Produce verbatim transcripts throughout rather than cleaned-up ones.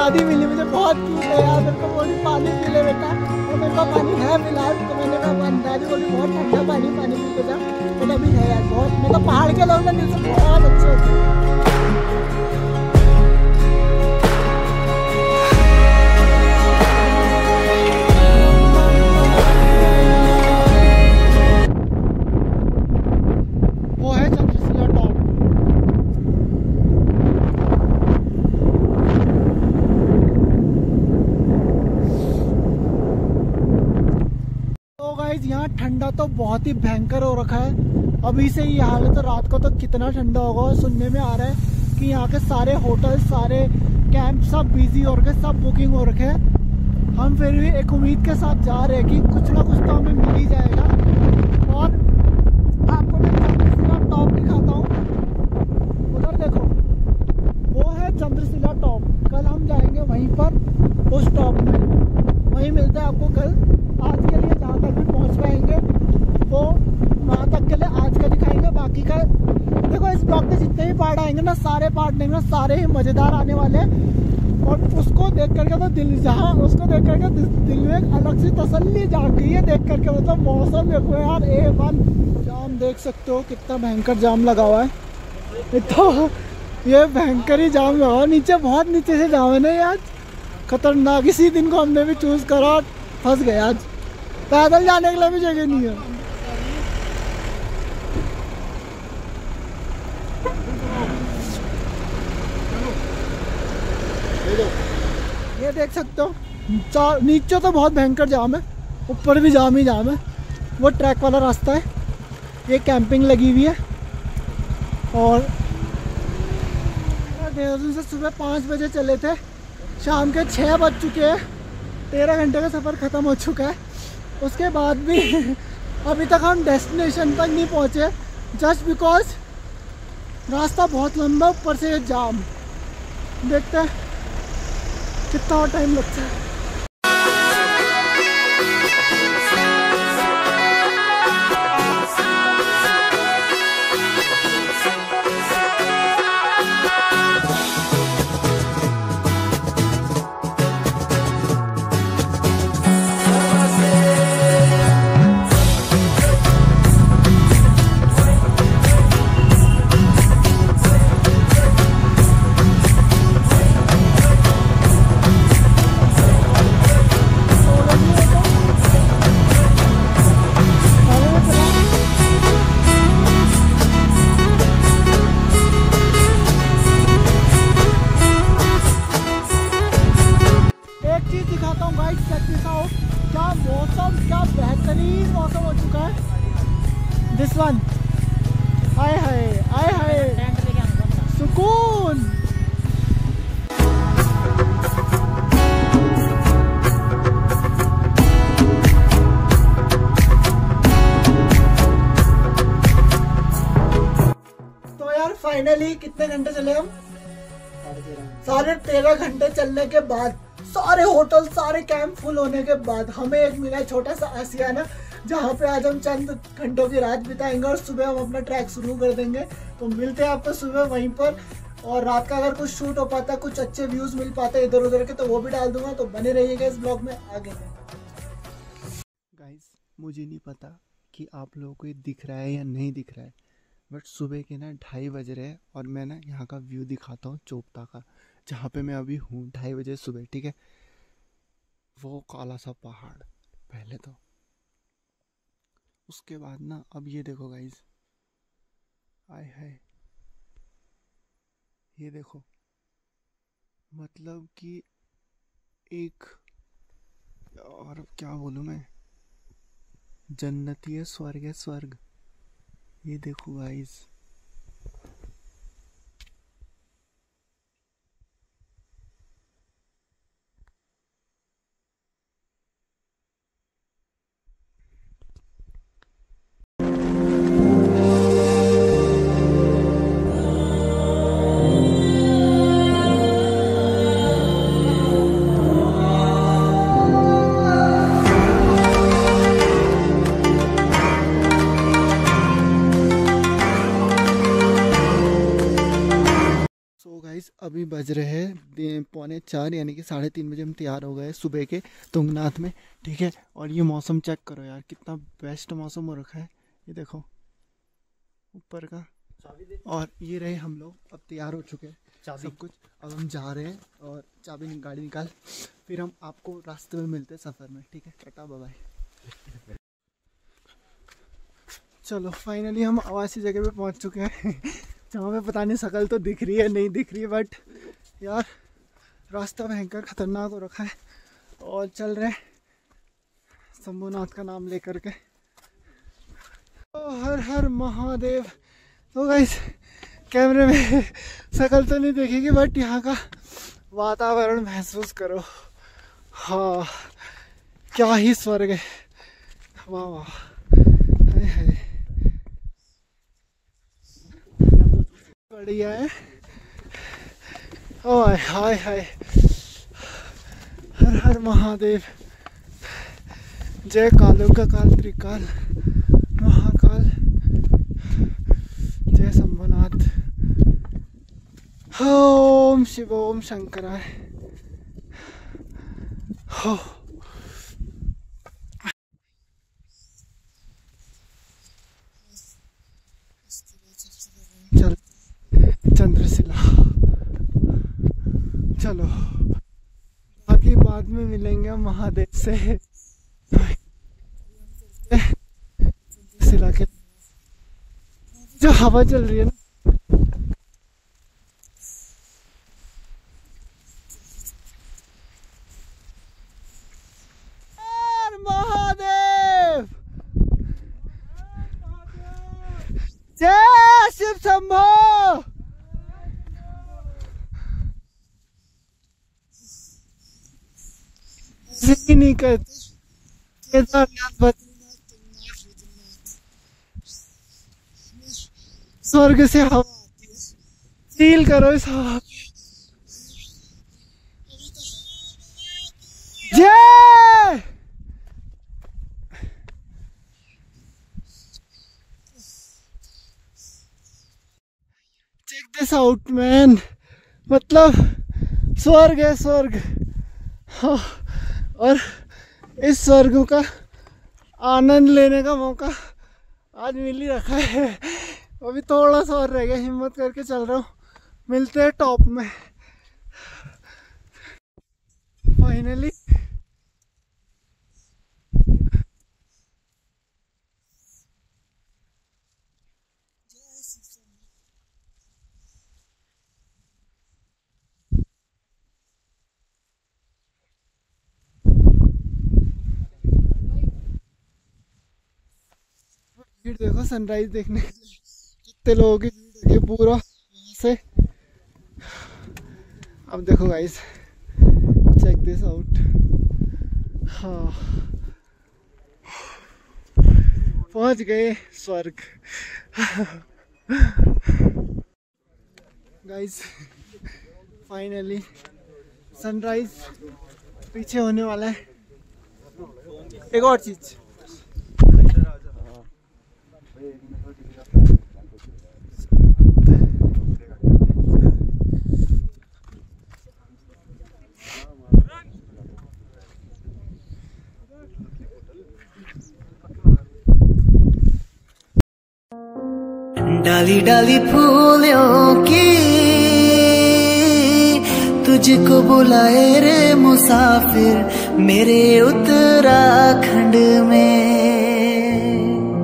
दादी मिली मुझे, बहुत क्यूट है यार। मेरे को बोली पानी पी ले बेटा, और मेरे को पानी है फिलहाल। तो मैंने कहा दादी बोली बहुत ठंडा पानी पानी पी के जा, तो अभी है यार बहुत। मतलब पहाड़ के लोग ना दिल से बहुत अच्छे होते हैं। यहाँ ठंडा तो बहुत ही भयंकर हो रखा है। अभी से ही हाल है तो रात को तो कितना ठंडा होगा। सुनने में आ रहा है कि यहाँ के सारे होटल, सारे कैंप सब बिजी हो रखे, सब बुकिंग हो रखे हैं। हम फिर भी एक उम्मीद के साथ जा रहे हैं कि कुछ ना कुछ तो हमें मिल ही जाएगा। और आपको मैं चंद्रशिला टॉप दिखाता हूँ, उधर देखो वो है चंद्रशिला टॉप। कल हम जाएंगे वहीं पर, उस टॉप में, वहीं मिलता है आपको कल। आज के लिए जहाँ तक भी पहुँच पाएंगे वो वहाँ तक के लिए आज का दिखाएंगे। बाकी का देखो, इस ब्लॉग के जितने भी पार्ट आएंगे ना, सारे पार्ट देंगे ना, सारे ही मज़ेदार आने वाले हैं। और उसको देख करके तो दिल, जहाँ उसको देख करके दिल में एक अलग सी तसल्ली जाग गई है देख करके। मतलब मौसम देखो यार, ए वन। जाम देख सकते हो कितना भयंकर जाम लगा हुआ है। तो ये भयंकर ही जाम लगा हुआ, नीचे बहुत नीचे से जाम है ना यार, खतरनाक। इसी दिन को हमने भी चूज़ करा, फंस गए आज। पैदल जाने के लिए भी जगह नहीं है। ये देख सकते हो, नीचे तो बहुत भयंकर जाम है, ऊपर भी जाम ही जाम है। वो ट्रैक वाला रास्ता है, ये कैंपिंग लगी हुई है। और देहरादून से सुबह पाँच बजे चले थे, शाम के छः बज चुके हैं। तेरह घंटे का सफ़र ख़त्म हो चुका है। उसके बाद भी अभी तक हम डेस्टिनेशन तक नहीं पहुँचे, जस्ट बिकॉज रास्ता बहुत लंबा, ऊपर से जाम। देखते हैं कितना और टाइम लगता है। दिस वन, आए हाय आए हाय सुकून। तो यार फाइनली कितने घंटे चले हम? साढ़े तेरह घंटे चलने के बाद, सारे होटल, सारे कैंप फुल होने के बाद हमें एक मिला छोटा सा आशियाना, जहाँ पे आज हम चंद घंटों की रात बिताएंगे और सुबह हम अपना ट्रैक शुरू कर देंगे। तो मिलते हैं आपको सुबह वहीं पर। और रात का अगर कुछ शूट हो पाता, कुछ अच्छे व्यूज मिल पाते इधर उधर के, तो वो भी डाल दूंगा। तो बने रहिएगा इस ब्लॉग में आगे में। गाइस, मुझे नहीं पता कि आप लोगों को ये दिख रहा है या नहीं दिख रहा है, बट सुबह के ना ढाई बज रहे हैं और मैं ना यहाँ का व्यू दिखाता हूँ चोपता का, जहाँ पे मैं अभी हूँ। ढाई बजे सुबह, ठीक है। वो काला सा पहाड़ पहले तो, उसके बाद ना अब ये देखो गाइस, आय हाय, ये देखो, मतलब कि एक, और अब क्या बोलूँ मैं, जन्नती है, स्वर्ग है, स्वर्ग। ये देखो गाइस, बज रहे हैं पौने चार, यानी कि साढ़े तीन बजे हम तैयार हो गए सुबह के तुंगनाथ में, ठीक है। और ये मौसम चेक करो यार, कितना बेस्ट मौसम हो रखा है, ये देखो ऊपर का। और ये रहे हम लोग, अब तैयार हो चुके हैं सब कुछ, अब हम जा रहे हैं और चाबी गाड़ी निकाल, फिर हम आपको रास्ते में मिलते हैं सफ़र में, ठीक है। Tata bye bye. चलो फाइनली हम आवासी जगह पे पहुंच चुके हैं जहाँ पे पता नहीं शकल तो दिख रही है नहीं दिख रही है, बट यार रास्ता भयंकर खतरनाक हो रखा है। और चल रहे शंभुनाथ का नाम लेकर के। ओ हर हर महादेव। तो गाइस कैमरे में शकल तो नहीं देखेगी, बट यहाँ का वातावरण महसूस करो, हाँ क्या ही स्वर्ग है, वाह वाह, हाय हाय बढ़िया है। ओए हाय हाय, हर हर महादेव, जय कालों का काल त्रिकाल महाकाल, जय शंभुनाथ, ओम शिव ओम शंकराय। हो चल चंद्रशिला, चलो बाकी बाद में मिलेंगे महादेव से शिला के। जो हवा चल रही है ना, महादेव जय शिव शंभो। नहीं करते स्वर्ग से हवा फील करो इस हवा। जय चेक दिस आउट मैन, मतलब स्वर्ग है स्वर्ग। हाँ, और इस स्वर्ग का आनंद लेने का मौका आज मिल ही रखा है। अभी थोड़ा सा और रह गया, हिम्मत करके चल रहा हूँ, मिलते हैं टॉप में फाइनली। भीड़ देखो सनराइज देखने के लिए कितने लोगों की भीड़ है पूरा से। अब देखो गाइस, चेक दिस आउट, हाँ पहुंच गए स्वर्ग गाइस। फाइनली सनराइज पीछे होने वाला है। एक और चीज, डाली डाली फूलों की तुझको बुलाए रे मुसाफिर मेरे उत्तराखंड में।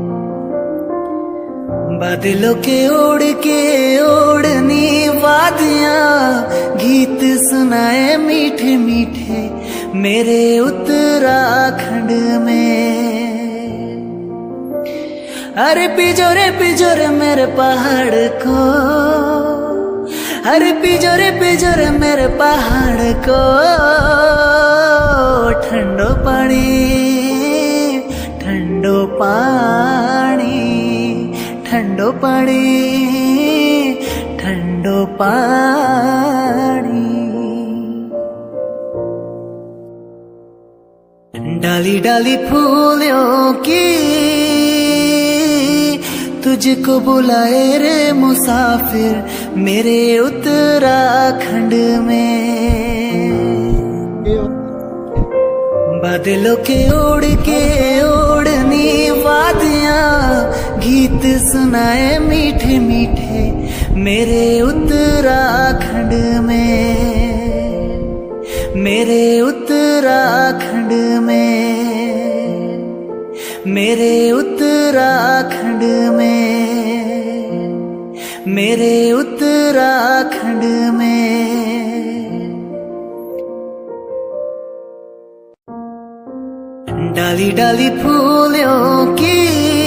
बादलों के ओढ़ के ओढ़नी वादियां गीत सुनाए मीठे मीठे मेरे उत्तराखंड में। अरे पिजोरे पिजोरे मेरे पहाड़ को, अरे पिजोरे पिजोरे मेरे पहाड़ को, ठंडो पानी ठंडो पानी ठंडो पानी ठंडो पानी। डाली डाली फूलों की तुझको बुलाए रे मुसाफिर मेरे उत्तराखंड में। बादलों के ओढ़ के ओढ़नी वादियां गीत सुनाए मीठे मीठे मेरे उत्तराखंड में, मेरे उत्तराखंड में, मेरे उत्तराखंड में, मेरे उत्तराखंड में। डाली डाली फूलों की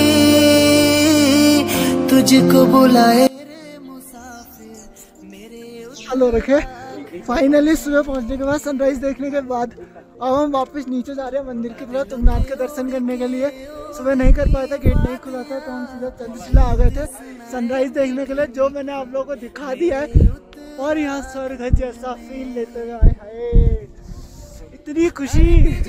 तुझको बुलाए मुसाफिर मेरे। हेलो रखे फाइनली सुबह पहुंचने के बाद सनराइज देखने के बाद अब हम वापस नीचे जा रहे हैं मंदिर की तरफ तुंगनाथ के दर्शन करने के लिए। सुबह नहीं कर पाया था, गेट नहीं खुला था, तो हम सीधा चंद्रशिला आ गए थे सनराइज देखने के लिए, जो मैंने आप लोगों को दिखा दिया है। और यहाँ स्वर्ग जैसा फील लेते हुए आए हाय, इतनी खुशी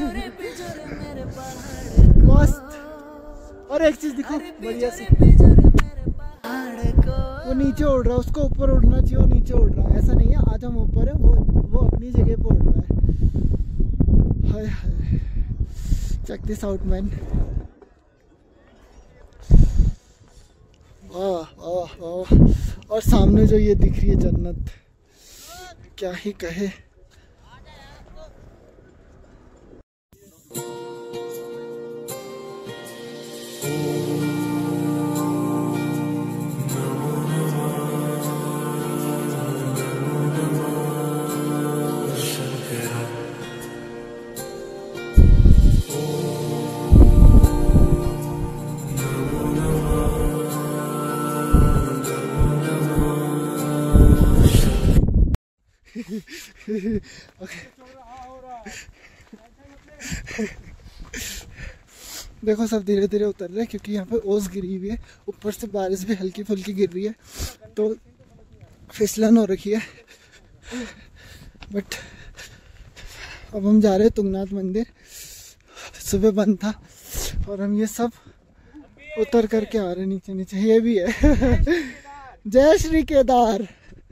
मस्त। और एक चीज दिखो बढ़िया सी, वो नीचे उड़ रहा है, उसको ऊपर उड़ना चाहिए, वो नीचे उड़ रहा है, ऐसा नहीं है आज हम ऊपर है, वो वो अपनी जगह पर उड़ रहा है। Hi hi, check this out man. वाह वाह वाह। और सामने जो ये दिख रही है जन्नत, क्या ही कहे। देखो सब धीरे धीरे उतर रहे हैं क्योंकि यहाँ पे ओस गिरी हुई है, ऊपर से बारिश भी हल्की फुल्की गिर रही है, तो फिसलन हो रखी है। बट अब हम जा रहे हैं तुंगनाथ मंदिर, सुबह बंद था और हम ये सब उतर करके आ रहे हैं नीचे नीचे। ये भी है जय श्री केदार।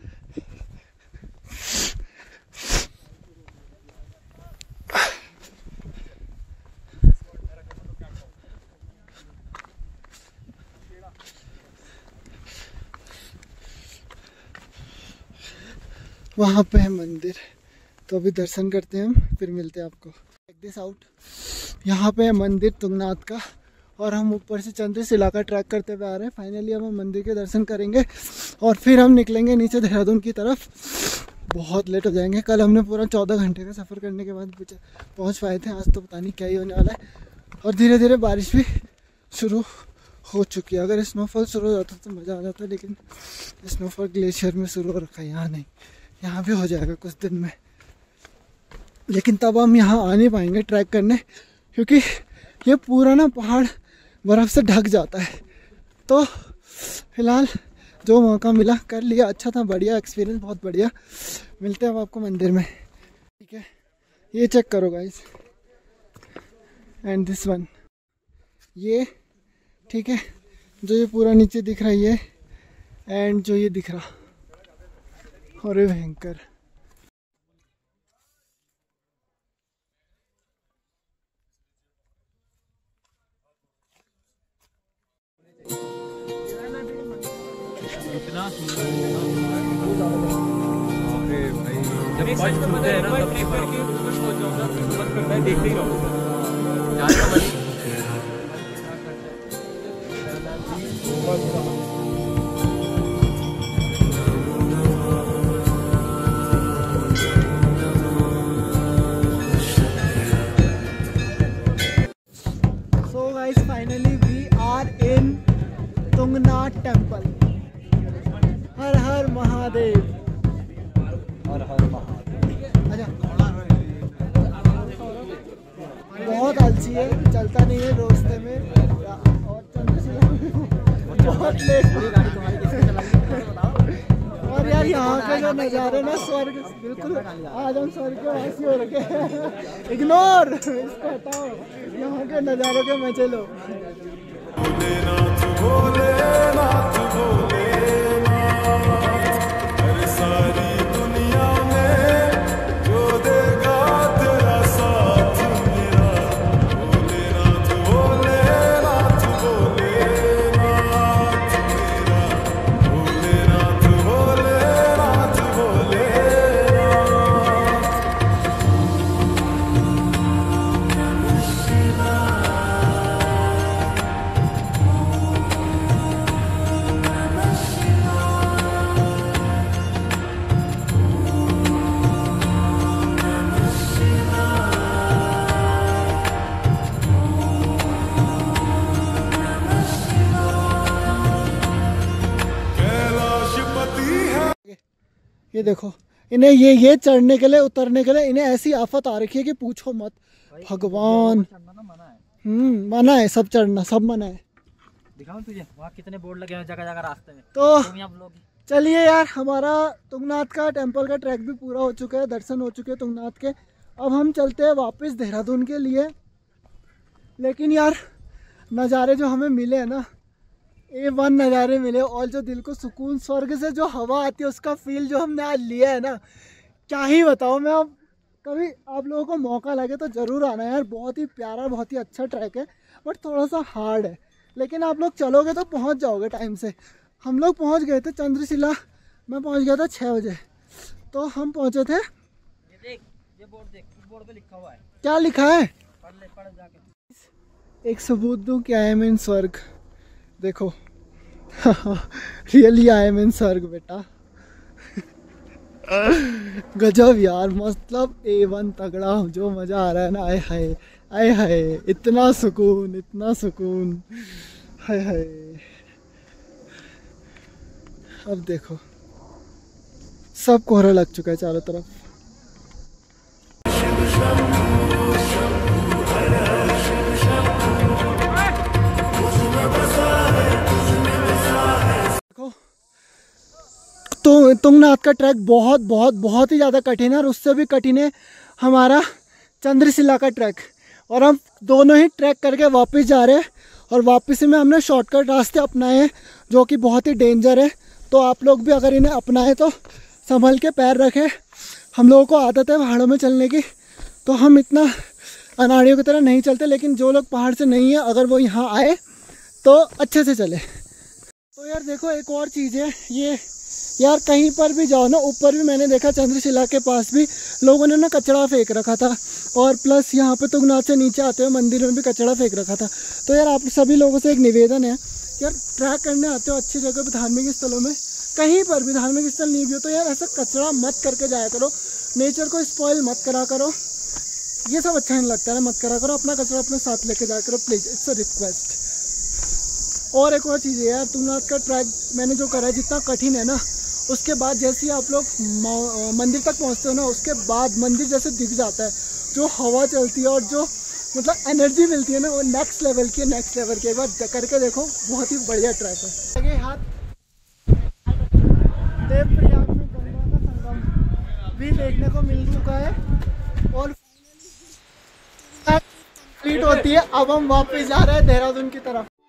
वहाँ पे है मंदिर, तो अभी दर्शन करते हैं हम, फिर मिलते हैं आपको। चेक दिस आउट, यहाँ पे है मंदिर तुंगनाथ का और हम ऊपर से चंद्रशिला का ट्रैक करते हुए आ रहे हैं। फाइनली हम मंदिर के दर्शन करेंगे और फिर हम निकलेंगे नीचे देहरादून की तरफ। बहुत लेट हो जाएंगे, कल हमने पूरा चौदह घंटे का सफ़र करने के बाद पहुँच पाए थे, आज तो पता नहीं क्या ही होने वाला है। और धीरे धीरे बारिश भी शुरू हो चुकी है। अगर स्नोफॉल शुरू हो जाता तो मज़ा आ जाता, लेकिन स्नोफॉल ग्लेशियर में शुरू हो रखा है, यहाँ नहीं। यहाँ भी हो जाएगा कुछ दिन में, लेकिन तब हम यहाँ आ नहीं पाएंगे ट्रैक करने, क्योंकि ये पूरा ना पहाड़ बर्फ़ से ढक जाता है। तो फिलहाल जो मौका मिला कर लिया, अच्छा था, बढ़िया एक्सपीरियंस, बहुत बढ़िया। मिलते हैं अब आपको मंदिर में, ठीक है। ये चेक करो गाइस, एंड दिस वन, ये ठीक है, जो ये पूरा नीचे दिख रहा है ये, एंड जो ये दिख रहा, अरे भयंकर। इतना सुंदर अरे भाई, जब बच खुलते हैं ना तब ट्रिप करके खुश हो जाऊंगा, मन करता है देखते ही रहो। So guys, finally we are in Tungnath temple. हर हर महादेव, हर हर महादेव। अच्छा, बहुत आलसी है, चलता नहीं है रास्ते में, और चंद्रशिला बहुत लेट। और यार यहाँ के जो नज़ारे ना स्वर्ग, बिल्कुल आज हम स्वर्ग के वासी हो रखे हैं। इग्नोर इसको हटाओ, यहाँ के नज़ारों के मजे लो। भोलेनाथ भोलेनाथ भोलेनाथ ये देखो इन्हें ये ये चढ़ने के लिए उतरने के लिए इन्हें ऐसी आफत आ रखी है कि पूछो मत। भगवान, हम्म मना है सब चढ़ना, सब मना है। दिखाऊं तुझे वहाँ कितने बोर्ड लगे हैं जगह जगह रास्ते में। तो चलिए यार, हमारा तुंगनाथ का टेंपल का ट्रैक भी पूरा हो चुका है, दर्शन हो चुके हैं तुंगनाथ के। अब हम चलते हैं वापस देहरादून के लिए। लेकिन यार नज़ारे जो हमें मिले हैं ना, ए वन नज़ारे मिले, और जो दिल को सुकून, स्वर्ग से जो हवा आती है उसका फील जो हमने आज लिया है ना, क्या ही बताओ मैं। अब कभी आप लोगों को मौका लगे तो ज़रूर आना यार। बहुत ही प्यारा, बहुत ही अच्छा ट्रैक है, बट थोड़ा सा हार्ड है। लेकिन आप लोग चलोगे तो पहुंच जाओगे टाइम से। हम लोग पहुंच गए थे चंद्रशिला, मैं पहुंच गया था छः बजे, तो हम पहुंचे थे। ये देख, ये बोर्ड देख, इस बोर्ड पे लिखा हुआ है। क्या लिखा है? पढ़ ले, पढ़ जाके। एक सबूत दूं कि आई एम इन स्वर्ग। देखो रियली आई एम इन स्वर्ग बेटा। गजब यार, मतलब ए वन तगड़ा, जो मज़ा आ रहा है ना, आए हाय आए हाय, इतना सुकून, इतना सुकून, हाय हाय। अब देखो सब कोहरा लग चुका है चारों तरफ। देखो तो तुंगनाथ का ट्रैक बहुत बहुत बहुत ही ज़्यादा कठिन है, और उससे भी कठिन है हमारा चंद्रशिला का ट्रैक। और हम दोनों ही ट्रैक करके वापस जा रहे हैं, और वापसी में हमने शॉर्टकट रास्ते अपनाए हैं जो कि बहुत ही डेंजर है। तो आप लोग भी अगर इन्हें अपनाएं तो संभल के पैर रखें। हम लोगों को आदत है पहाड़ों में चलने की, तो हम इतना अनाड़ियों की तरह नहीं चलते। लेकिन जो लोग पहाड़ से नहीं है, अगर वो यहाँ आए तो अच्छे से चले। तो यार देखो एक और चीज़ है, ये यार कहीं पर भी जाओ ना, ऊपर भी मैंने देखा चंद्रशिला के पास भी लोगों ने ना कचरा फेंक रखा था, और प्लस यहाँ पे तुंगनाथ से नीचे आते हुए मंदिर में भी कचरा फेंक रखा था। तो यार आप सभी लोगों से एक निवेदन है, यार ट्रैक करने आते हो अच्छी जगह पे, धार्मिक स्थलों में, कहीं पर भी धार्मिक स्थल नहीं भी हो तो यार ऐसा कचरा मत करके जाया करो। नेचर को स्पॉइल मत करा करो, ये सब अच्छा नहीं लगता है, मत करा करो। अपना कचरा अपने साथ लेके जाया करो प्लीज़, इट्स अ रिक्वेस्ट। और एक और चीज़ है यार, तुंगनाथ का ट्रैक मैंने जो करा है, जितना कठिन है ना, उसके बाद जैसे ही आप लोग मंदिर तक पहुंचते हो ना, उसके बाद मंदिर जैसे दिख जाता है, जो हवा चलती है और जो मतलब एनर्जी मिलती है ना, वो नेक्स्ट लेवल की है, नेक्स्ट लेवल की। एक बार करके देखो, बहुत ही बढ़िया ट्रैक है। आगे हाथ देवप्रयाग में गंगा का संगम भी देखने को मिल चुका है, और कंप्लीट होती है। अब हम वापस जा रहे हैं देहरादून की तरफ।